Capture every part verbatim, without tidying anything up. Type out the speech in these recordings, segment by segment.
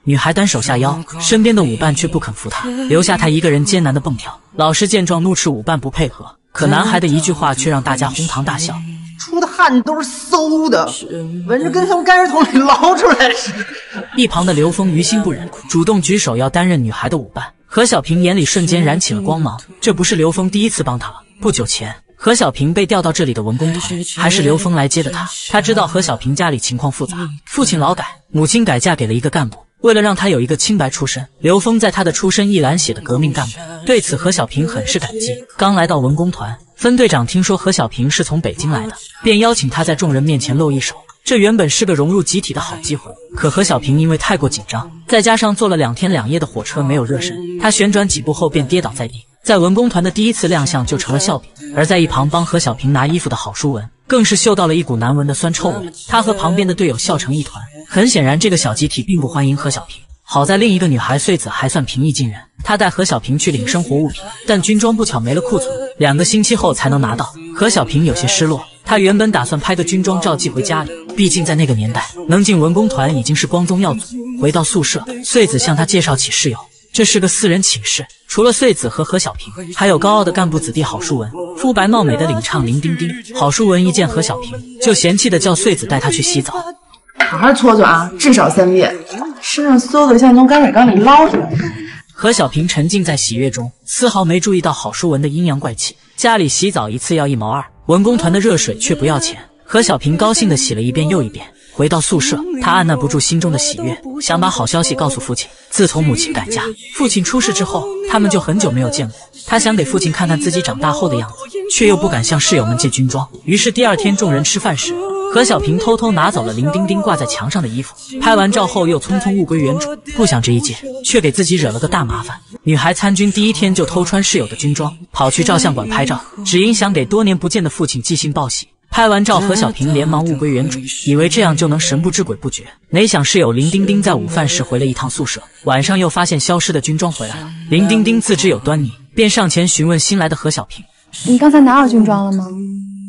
女孩单手下腰，身边的舞伴却不肯扶她，留下她一个人艰难的蹦跳。老师见状怒斥舞伴不配合，可男孩的一句话却让大家哄堂大笑。 出的汗都是馊的，闻着跟从泔水桶里捞出来似的。 一旁的刘峰于心不忍，主动举手要担任女孩的舞伴。何小平眼里瞬间燃起了光芒，这不是刘峰第一次帮他了。不久前，何小平被调到这里的文工团，还是刘峰来接的他。他知道何小平家里情况复杂，父亲劳改，母亲改嫁给了一个干部。为了让他有一个清白出身，刘峰在他的出身一栏写的革命干部。对此，何小平很是感激。刚来到文工团，分队长听说何小平是从北京来的，便邀请他在众人面前露一手。这原本是个融入集体的好机会，可何小平因为太过紧张，再加上坐了两天两夜的火车没有热身，他旋转几步后便跌倒在地。在文工团的第一次亮相就成了笑柄，而在一旁帮何小平拿衣服的郝淑文更是嗅到了一股难闻的酸臭味，他和旁边的队友笑成一团。很显然，这个小集体并不欢迎何小平。好在另一个女孩穗子还算平易近人，她带何小平去领生活物品，但军装不巧没了库存，两个星期后才能拿到。何小平有些失落，他原本打算拍个军装照寄回家里，毕竟在那个年代，能进文工团已经是光宗耀祖。回到宿舍，穗子向他介绍起室友，这是个四人寝室，除了穗子和何小平，还有高傲的干部子弟郝淑文，肤白貌美的领唱林丁丁。郝淑文一见何小平，就嫌弃的叫穗子带他去洗澡。 好好搓搓啊，至少三遍，身上馊的像从泔水缸里捞出来。 何小平沉浸在喜悦中，丝毫没注意到郝淑文的阴阳怪气。家里洗澡一次要一毛二，文工团的热水却不要钱。何小平高兴地洗了一遍又一遍。回到宿舍，他按捺不住心中的喜悦，想把好消息告诉父亲。自从母亲改嫁，父亲出事之后，他们就很久没有见过。他想给父亲看看自己长大后的样子，却又不敢向室友们借军装。于是第二天众人吃饭时，何小平偷偷拿走了林丁丁挂在墙上的衣服，拍完照后又匆匆物归原主。不想这一届却给自己惹了个大麻烦。女孩参军第一天就偷穿室友的军装，跑去照相馆拍照，只因想给多年不见的父亲寄信报喜。拍完照，何小平连忙物归原主，以为这样就能神不知鬼不觉。哪想室友林丁丁在午饭时回了一趟宿舍，晚上又发现消失的军装回来了。林丁丁自知有端倪，便上前询问新来的何小平：“ 你刚才拿我军装了吗？”“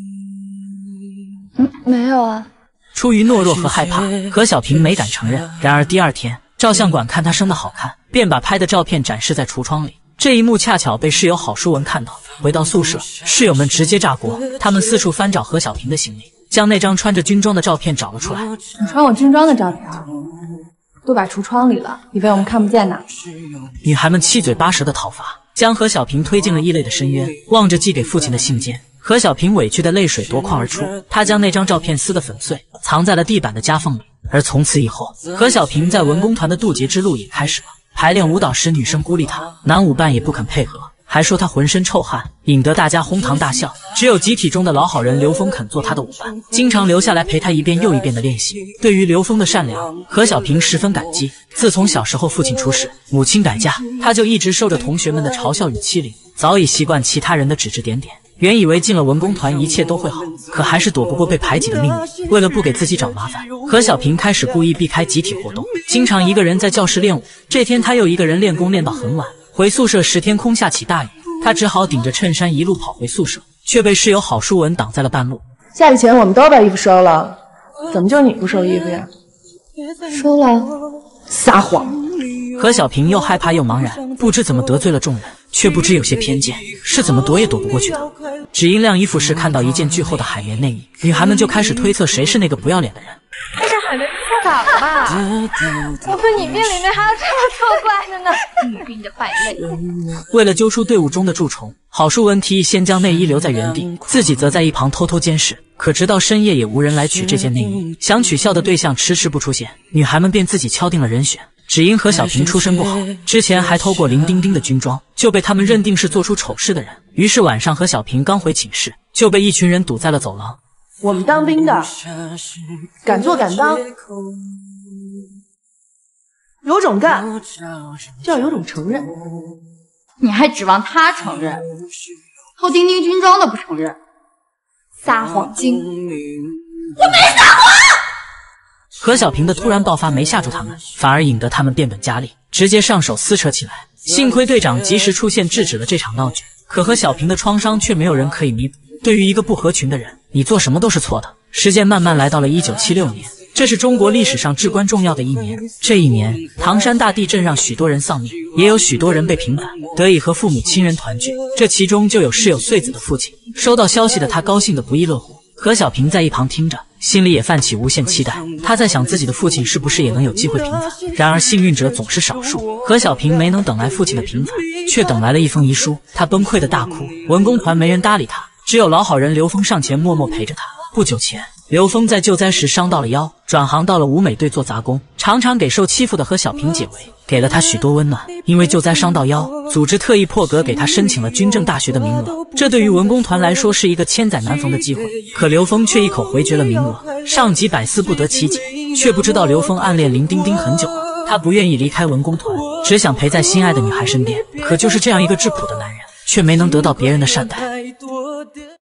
嗯，没有啊。” 出于懦弱和害怕，何小平没敢承认。然而第二天，照相馆看他生得好看，便把拍的照片展示在橱窗里。这一幕恰巧被室友郝淑文看到。回到宿舍，室友们直接炸锅，他们四处翻找何小平的行李，将那张穿着军装的照片找了出来。 你穿我军装的照片都摆橱窗里了，以为我们看不见呢？ 女孩们七嘴八舌的讨伐，将何小平推进了异类的深渊。望着寄给父亲的信件，何小平委屈的泪水夺眶而出，他将那张照片撕得粉碎，藏在了地板的夹缝里。而从此以后，何小平在文工团的渡劫之路也开始了。排练舞蹈时，女生孤立他，男舞伴也不肯配合，还说他浑身臭汗，引得大家哄堂大笑。只有集体中的老好人刘峰肯做他的舞伴，经常留下来陪他一遍又一遍的练习。对于刘峰的善良，何小平十分感激。自从小时候父亲出事，母亲改嫁，他就一直受着同学们的嘲笑与欺凌，早已习惯其他人的指指点点。原以为进了文工团一切都会好，可还是躲不过被排挤的命运。为了不给自己找麻烦，何小平开始故意避开集体活动，经常一个人在教室练舞。这天他又一个人练功练到很晚，回宿舍时天空下起大雨，他只好顶着衬衫一路跑回宿舍，却被室友郝淑文挡在了半路。 下雨前我们都把衣服收了，怎么就你不收衣服呀？ 收了。 撒谎。 何小平又害怕又茫然，不知怎么得罪了众人，却不知有些偏见，是怎么躲也躲不过去的。只因晾衣服时看到一件巨厚的海绵内衣，女孩们就开始推测谁是那个不要脸的人。 那是海绵错稿吧？我对你命里面还有这么作怪的呢！你逼的败类！ 为了揪出队伍中的蛀虫，郝淑文提议先将内衣留在原地，自己则在一旁偷偷监视。可直到深夜也无人来取这件内衣，想取笑的对象迟迟不出现，女孩们便自己敲定了人选。只因何小平出身不好，之前还偷过林丁丁的军装，就被他们认定是做出丑事的人。于是晚上何小平刚回寝室，就被一群人堵在了走廊。 我们当兵的，敢做敢当，有种干，就要有种承认。 你还指望他承认？偷丁丁军装都不承认，撒谎精！我没撒谎！ 何小平的突然爆发没吓住他们，反而引得他们变本加厉，直接上手撕扯起来。幸亏队长及时出现制止了这场闹剧，可何小平的创伤却没有人可以弥补。对于一个不合群的人，你做什么都是错的。时间慢慢来到了一九七六年， 这是中国历史上至关重要的一年。这一年，唐山大地震让许多人丧命，也有许多人被平反，得以和父母亲人团聚。这其中就有室友穗子的父亲。收到消息的他高兴得不亦乐乎。何小平在一旁听着，心里也泛起无限期待。他在想自己的父亲是不是也能有机会平反。然而幸运者总是少数，何小平没能等来父亲的平反，却等来了一封遗书。他崩溃的大哭，文工团没人搭理他，只有老好人刘峰上前默默陪着他。不久前，刘峰在救灾时伤到了腰，转行到了舞美队做杂工，常常给受欺负的何小平解围，给了他许多温暖。因为救灾伤到腰，组织特意破格给他申请了军政大学的名额，这对于文工团来说是一个千载难逢的机会。可刘峰却一口回绝了名额，上级百思不得其解，却不知道刘峰暗恋林丁丁很久了，他不愿意离开文工团，只想陪在心爱的女孩身边。可就是这样一个质朴的男人，却没能得到别人的善待。